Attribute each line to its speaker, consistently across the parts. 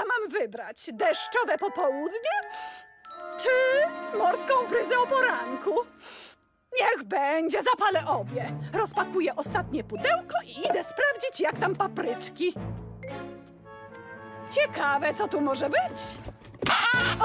Speaker 1: mam wybrać? Deszczowe popołudnie? Czy morską bryzę o poranku? Niech będzie, zapalę obie. Rozpakuję ostatnie pudełko i idę sprawdzić, jak tam papryczki. Ciekawe, co tu może być. O!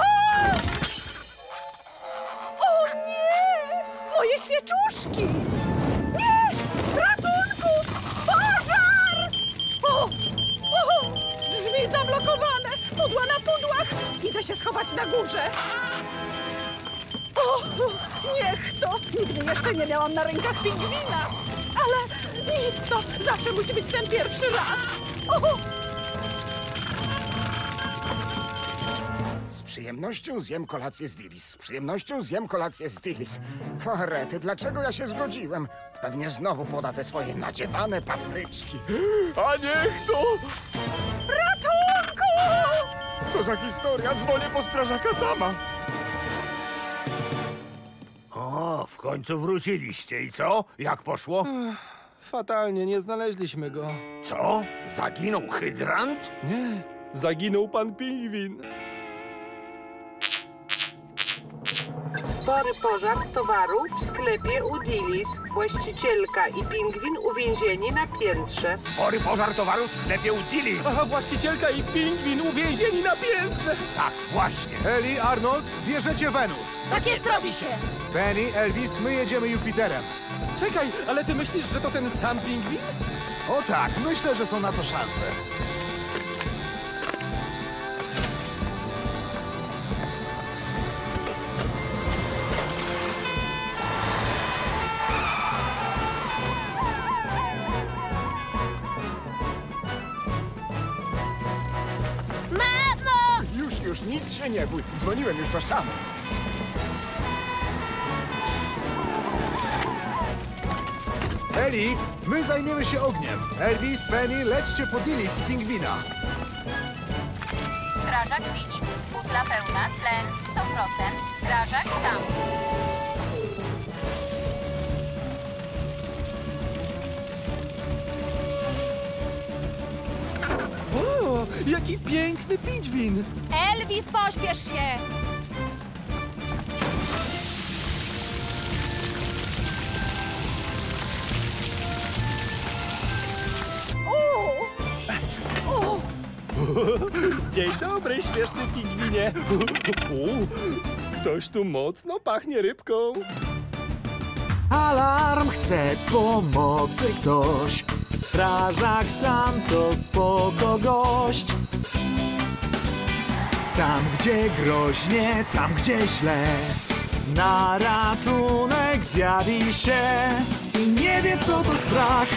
Speaker 1: O nie! Moje świeczuszki! Nie! Ratunku! Pożar! O! O! Drzwi zablokowane! Pudła na pudłach! Idę się schować na górze. O! Niech to! Nigdy jeszcze nie miałam na rękach pingwina. Ale nic to! Zawsze musi być ten pierwszy raz. O!
Speaker 2: Z przyjemnością zjem kolację z Dillis. Z przyjemnością zjem kolację z Dillis. O, rety, dlaczego ja się zgodziłem? Pewnie znowu poda te swoje nadziewane papryczki. A niech to!
Speaker 1: Ratunku!
Speaker 2: Co za historia? Dzwonię po strażaka sama.
Speaker 3: O, w końcu wróciliście. I co? Jak poszło?
Speaker 4: Fatalnie, nie znaleźliśmy go.
Speaker 3: Co? Zaginął hydrant?
Speaker 4: Nie, zaginął pan pingwin.
Speaker 5: Spory pożar towaru w sklepie u Dillis. Właścicielka i pingwin uwięzieni na piętrze.
Speaker 3: Spory pożar towaru w sklepie u Dillis.
Speaker 4: Aha, właścicielka i pingwin uwięzieni na piętrze.
Speaker 3: Tak, właśnie.
Speaker 6: Eli, Arnold, bierzecie Wenus.
Speaker 7: Tak jest, robi się!
Speaker 6: Penny, Elvis, my jedziemy Jupiterem.
Speaker 4: Czekaj, ale ty myślisz, że to ten sam pingwin?
Speaker 6: O tak, myślę, że są na to szanse.
Speaker 7: Mamo!
Speaker 2: Już, nic się nie bój. Dzwoniłem już do sama.
Speaker 6: Eli, my zajmiemy się ogniem. Elvis, Penny, lećcie po Dillis i pingwina.
Speaker 8: Strażak Filip, butla pełna, tlen 100%, strażak tam.
Speaker 4: O, jaki piękny pingwin!
Speaker 1: Elvis, pośpiesz się! O!
Speaker 4: Dzień dobry, śmieszny pingwinie. Ktoś tu mocno pachnie rybką.
Speaker 9: Alarm, chce pomocy ktoś. Strażak sam to spoko gość. Tam gdzie groźnie, tam gdzie źle, na ratunek zjawi się i nie wie co to strach.